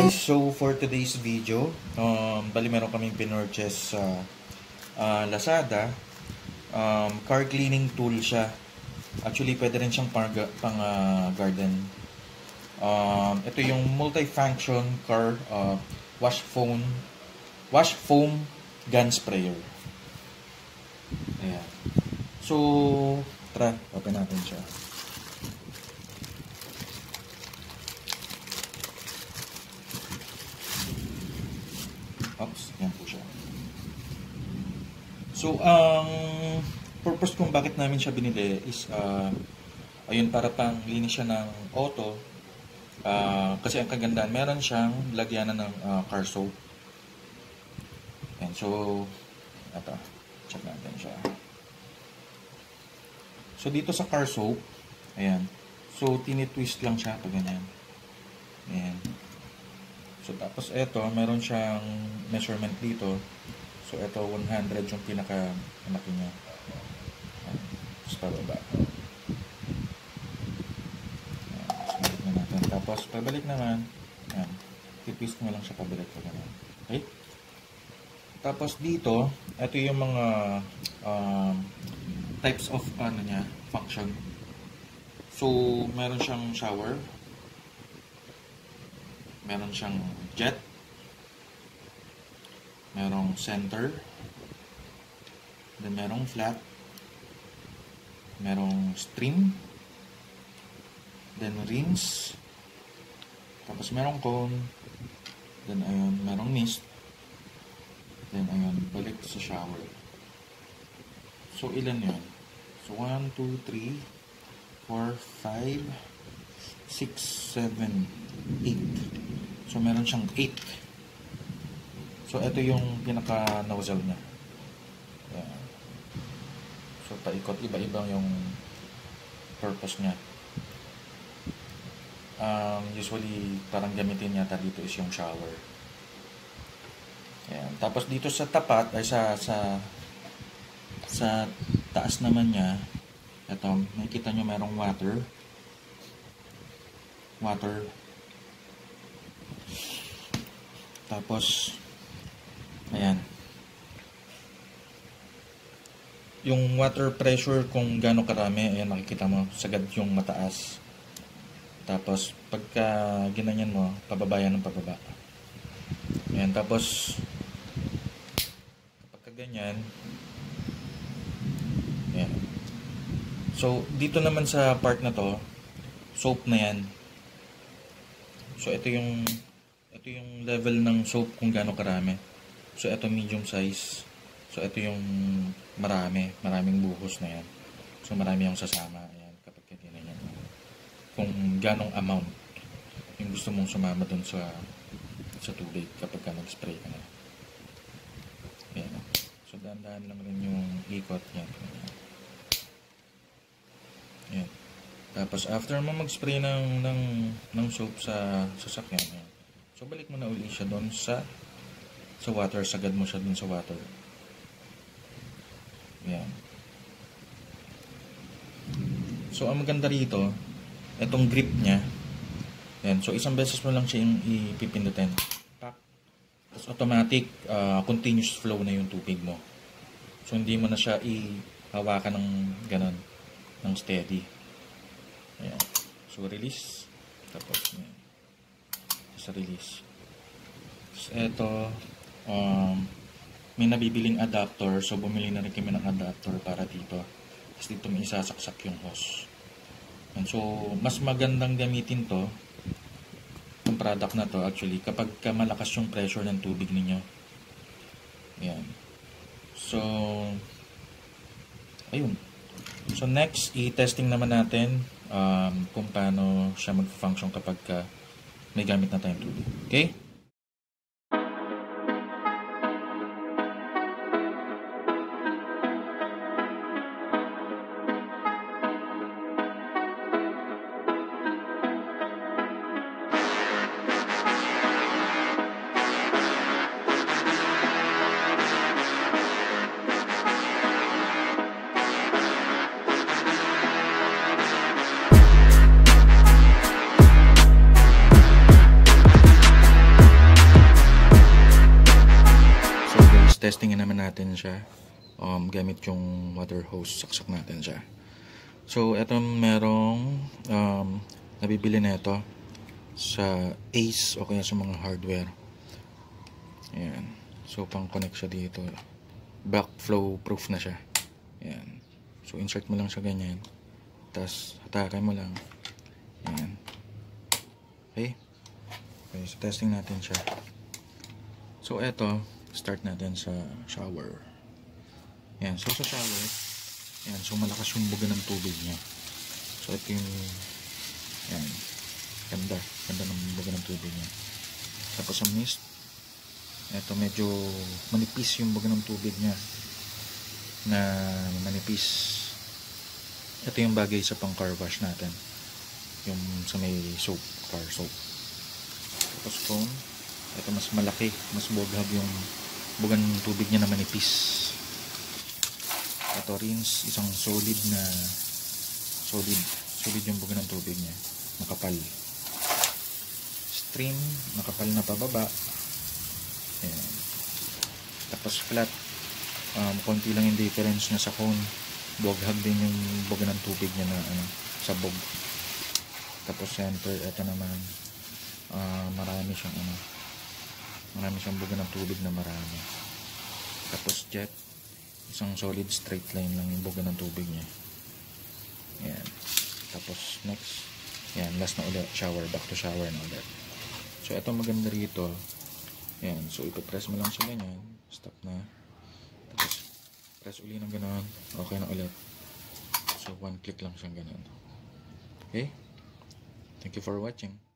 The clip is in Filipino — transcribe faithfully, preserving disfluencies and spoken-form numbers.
guys, so for today's video, um, bali meron kaming pinurchase sa uh, Lazada. Um, car cleaning tool siya. Actually, pwede rin siyang pang, pang uh, garden. Um, ito yung multi-function car uh, wash foam wash foam gun sprayer. Ayan. So, tara, open natin siya. Oops, yan po siya. So, ang um, purpose kung bakit namin siya binili is, uh, ayun, para pang linis siya ng auto. Uh, kasi ang kagandaan, meron siyang lagyanan ng uh, car soap. And so, ito, check natin siya. So, dito sa car soap, ayan. So, tinitwist lang siya ito, ganyan. Ayan. So, tapos ito, meron siyang measurement dito. So, ito, one hundred yung pinaka-malaki niya. Ayan. Tapos, pababa. Ayan. Tapos, balik na natin. Tapos, pabalik naman. Ayan. Titwist mo lang siya pabalik. Okay? Tapos, dito, ito yung mga um, types of, ano niya, function. So, meron siyang shower. Meron siyang jet. Merong center. Then merong flat. Merong stream. Then rinse. Tapos merong cone. Then ayun, merong mist. Then ayun, balik sa shower. So ilan yun? So one, two, three, four, five, six, seven, eight. So, meron siyang eight. So, ito yung pinaka-nozzle niya. Ayan. So, paikot. Iba-iba yung purpose niya. Um, usually, parang gamitin yata dito is yung shower. Ayan. Tapos, dito sa tapat, ay sa, sa, sa taas naman niya, ito, makikita nyo merong water. Water. Tapos, ayan. Yung water pressure kung gaano karami, ayan, makikita mo, sagad yung mataas. Tapos, pagka ginanyan mo, pababayan ng pababa. Ayan, tapos, kapag ganyan, ayan. So, dito naman sa part na to, soap na yan. So, ito yung ito yung level ng soap kung gaano karami. So, ito medium size. So, ito yung marami. Maraming buhos na yan. So, marami yung sasama. Ayan, kapag ganyan yan. Kung ganong amount yung gusto mong sumama dun sa sa tubig kapag ka nag-spray ka na. Ayan. So, dahan-dahan lang rin yung ikot. Ayan. Ayan. Tapos, after mo mag-spray ng, ng, ng soap sa sasakyan, ayan. So, balik mo na uli siya doon sa sa water. Sagad mo siya doon sa water. Ayan. So, ang maganda rito, itong grip niya. Ayan. So, isang beses mo lang siya yung ipipindutin. Pak. Tapos, automatic, uh, continuous flow na yung tubig mo. So, hindi mo na siya ihawakan ng ganon, ng steady. Ayan. So, release. Tapos, ayan. Sa release. So, ito, um, may nabibiling adapter. So, bumili na rin kami ng adapter para dito. Tapos, dito may isasaksak yung hose. And so, mas magandang gamitin to, yung product na to, actually, kapag malakas yung pressure ng tubig ninyo. Ayan. So, ayun. So, next, i-testing naman natin um, kung paano siya mag-function kapag ka may gamit na tayong tubig. Okay? testingin naman natin siya. Um, gamit yung water hose, saksak natin siya. So, eto merong um, nabibili na ito sa Ace o kaya sa mga hardware. Ayan. So, pang connect siya dito. Backflow proof na siya. Ayan. So, insert mo lang siya ganyan. Tapos, hatakan mo lang. Ayan. Okay. Okay, so testing natin siya. So, eto, start natin sa shower. Ayan. So, sa shower, ayan. So, malakas yung buga ng tubig niya. So, ito yung, ayan. Ganda. Ganda ng buga ng tubig niya. Tapos, sa mist, eto, medyo manipis yung buga ng tubig niya. Na manipis. Ito yung bagay sa pang car wash natin. Yung sa may soap, car soap. Tapos phone, ito mas malaki, mas boghag yung bugan ng tubig niya na manipis. Ito rinse, isang solid na solid, solid yung bugan ng tubig niya, makapal. Stream, makapal na pababa. Ayan. Tapos flat, um, konti lang yung difference niya sa cone. Boghag din yung buga ng tubig niya na ano, sabog. Tapos center, ito naman uh, marami siyang ano, marami siyang buga ng tubig na marami. Tapos jet, isang solid straight line lang yung buga ng tubig niya. Ayan. Tapos next, ayan, last na ulit, shower, back to shower na ulit. So ito maganda rito. Ayan, so ipipress mo lang siya ganyan, stop na. Tapos press uli ng gano'n, okay na ulit. So one click lang siyang gano'n. Okay? Thank you for watching.